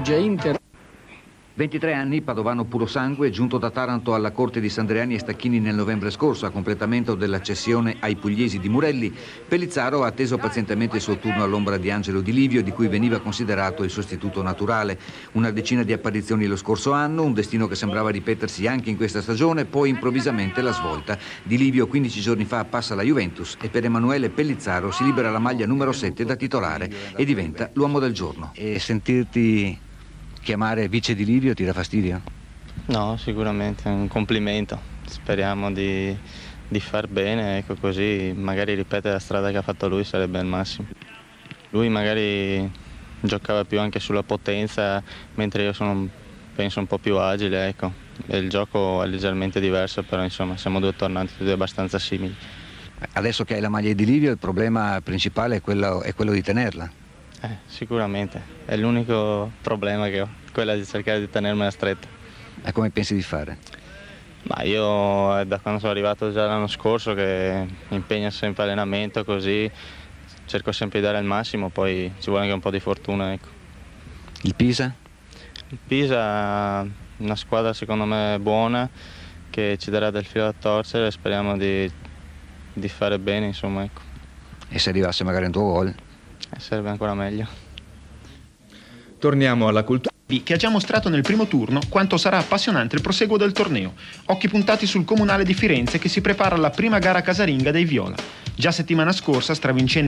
Perugia, Inter. 23 anni, padovano puro sangue, giunto da Taranto alla corte di Sandriani e Stacchini nel novembre scorso a completamento della cessione ai pugliesi di Murelli, Pellizzaro ha atteso pazientemente il suo turno all'ombra di Angelo Di Livio, di cui veniva considerato il sostituto naturale. Una decina di apparizioni lo scorso anno, un destino che sembrava ripetersi anche in questa stagione, poi improvvisamente la svolta. Di Livio 15 giorni fa passa alla Juventus e per Emanuele Pellizzaro si libera la maglia numero 7 da titolare e diventa l'uomo del giorno. E sentirti chiamare vice Di Livio ti dà fastidio? No, sicuramente è un complimento. Speriamo di far bene, ecco, così magari ripetere la strada che ha fatto lui sarebbe il massimo. Lui magari giocava più anche sulla potenza, mentre io sono, penso, un po' più agile, ecco. E il gioco è leggermente diverso, però insomma siamo due tornanti tutti abbastanza simili. Adesso che hai la maglia di Di Livio il problema principale è quello di tenerla. Sicuramente, è l'unico problema che ho, quella di cercare di tenermela stretta. E come pensi di fare? Ma io è da quando sono arrivato già l'anno scorso che mi impegno sempre allenamento, così cerco sempre di dare il massimo, poi ci vuole anche un po' di fortuna, ecco. Il Pisa? Il Pisa è una squadra secondo me buona, che ci darà del filo da torcere e speriamo di fare bene, insomma, ecco. E se arrivasse magari un tuo gol? Serve ancora meglio. Torniamo alla cultura, che ha già mostrato nel primo turno quanto sarà appassionante il proseguo del torneo. Occhi puntati sul Comunale di Firenze che si prepara alla prima gara casalinga dei Viola. Già settimana scorsa, stravincendo